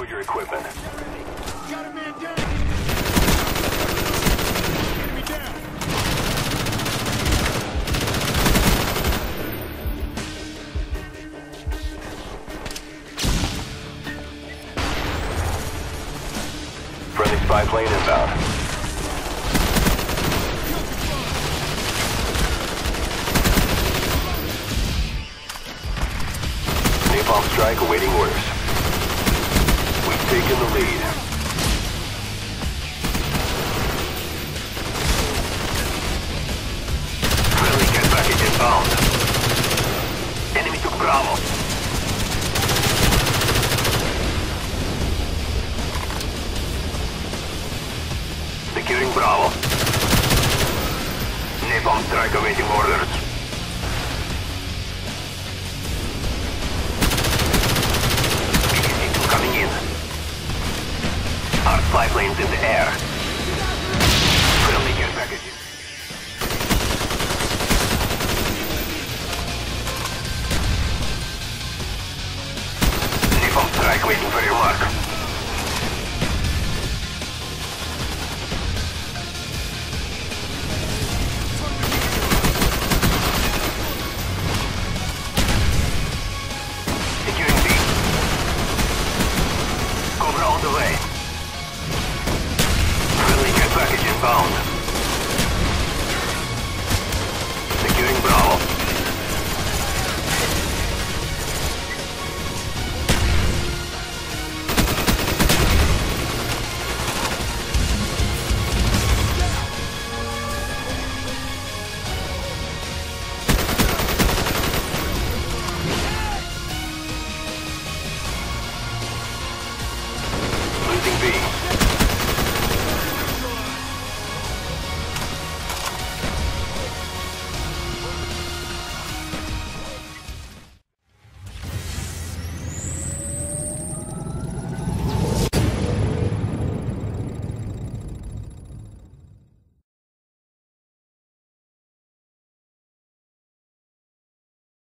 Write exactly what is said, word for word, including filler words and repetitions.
Load your equipment. Got a man down! Enemy down! Friendly spy plane inbound. Napalm strike awaiting orders. We've taken the lead. Friendly care package inbound. Enemy took Bravo. Securing Bravo. Napalm strike awaiting orders.